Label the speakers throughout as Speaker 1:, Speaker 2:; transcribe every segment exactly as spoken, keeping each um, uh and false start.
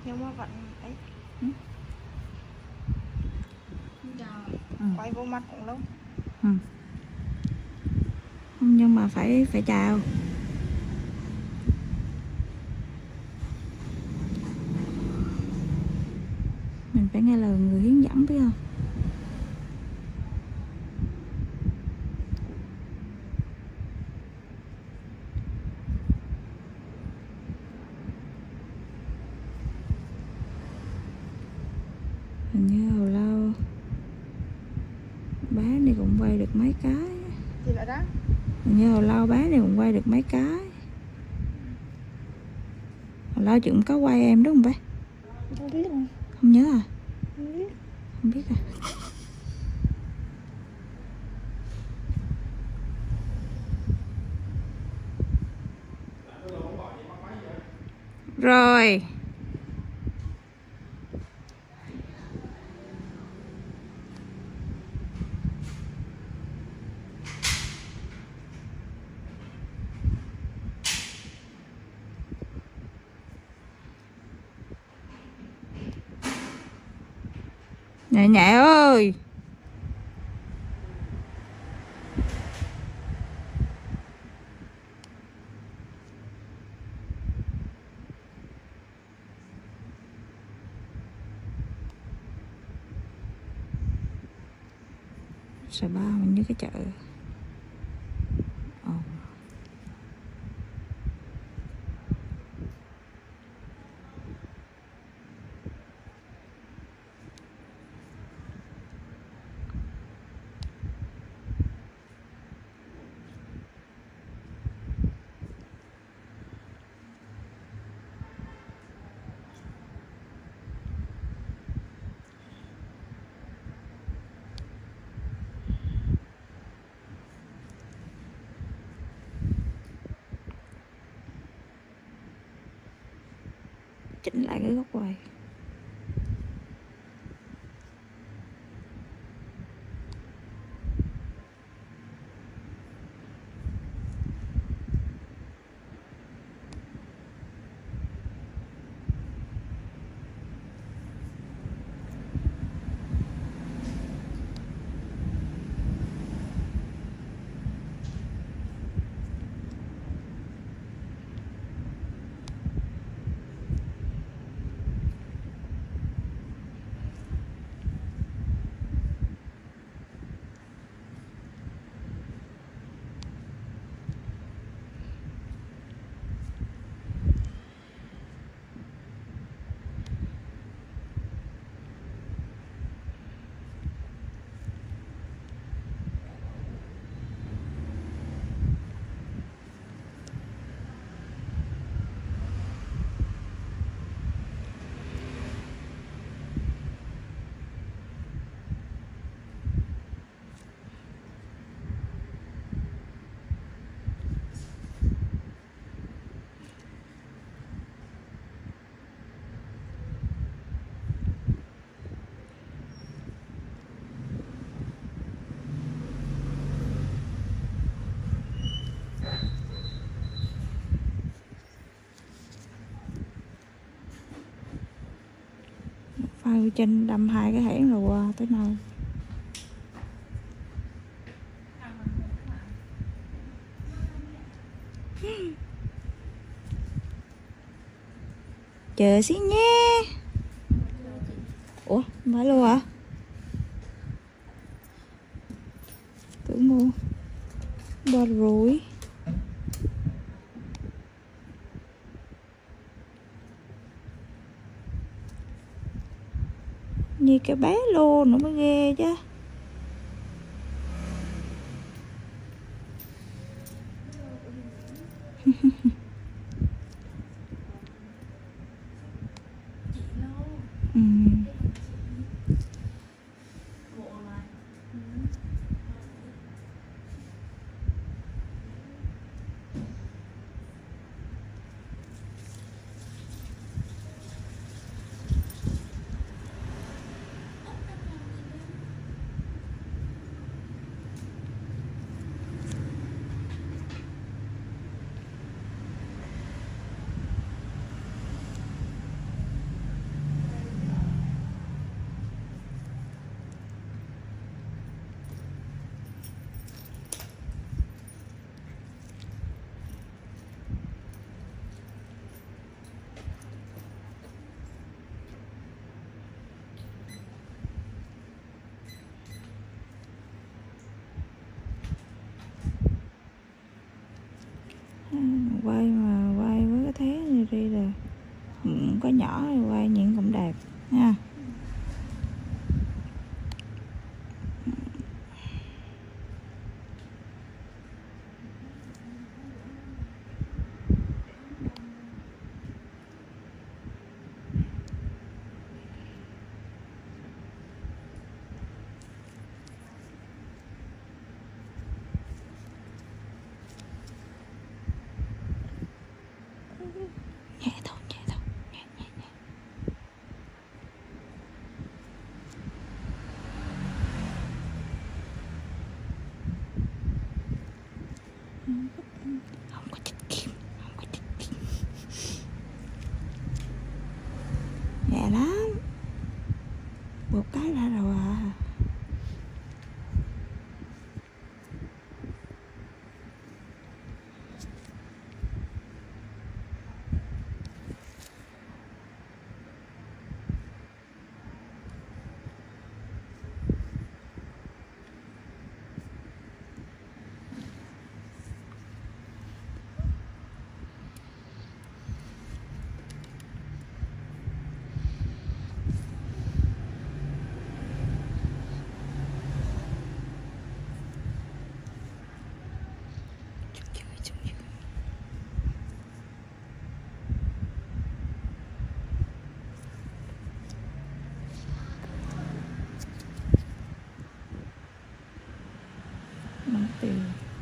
Speaker 1: Nhưng mà vẫn ấy.
Speaker 2: Ừ.
Speaker 1: Ừ. Quay vô mặt cũng lâu.
Speaker 2: Ừ. Nhưng mà phải phải chào. Mình phải nghe lời người hướng dẫn, biết không? Hình như hồi lâu bé này cũng quay được mấy cái.
Speaker 1: Gì nữa đó?
Speaker 2: Hình như hồi lâu bé này cũng quay được mấy cái. Hồi lâu chị cũng có quay em đúng không bé?
Speaker 1: Không biết không?
Speaker 2: Không nhớ à?
Speaker 1: Không biết.
Speaker 2: Không biết à? Rồi. Nhẹ nhẹ ơi. Sà Ba mình như cái chợ. Ồ. Chỉnh lại cái góc quay. Phao trên đâm hai cái hẻm rồi qua tới nơi. Chờ xí nhé. Ủa, không phải luôn hả? Tưởng mua. Ba rủi. Như cái bé luôn nữa mới ghê chứ. Ừ. quay mà quay với cái thế này đi là cũng có nhỏ thì quay những cũng đẹp nha. Nhẹ thôi, nhẹ thôi, nhẹ, nhẹ, nhẹ. Không có chích kim, không có chích kim. Nhẹ lắm. Một cái ra rồi à. Món tiền.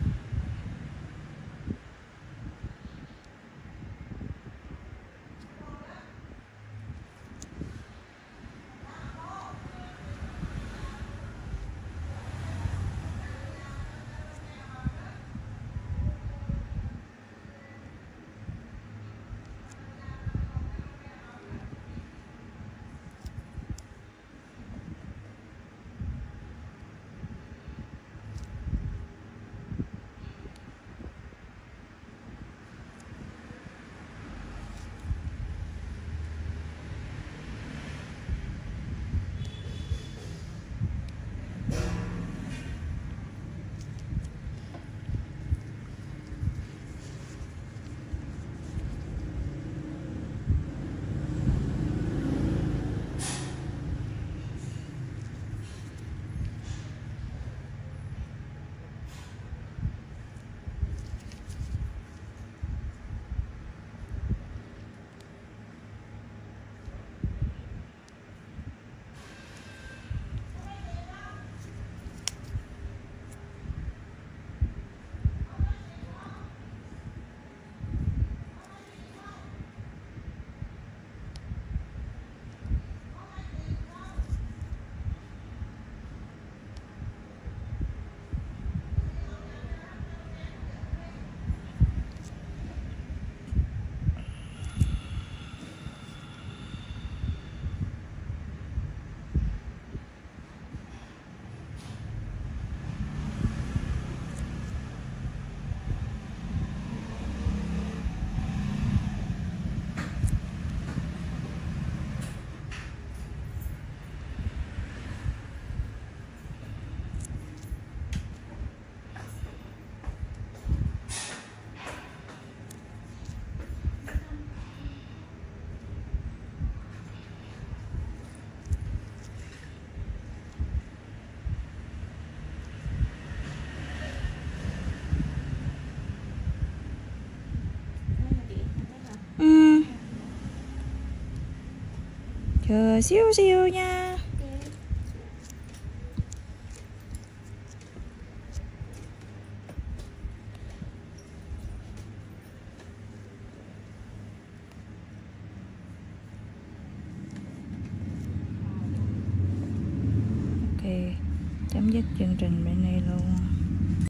Speaker 2: Ừ. Chờ xíu xíu nha. Ok, chấm dứt chương trình bên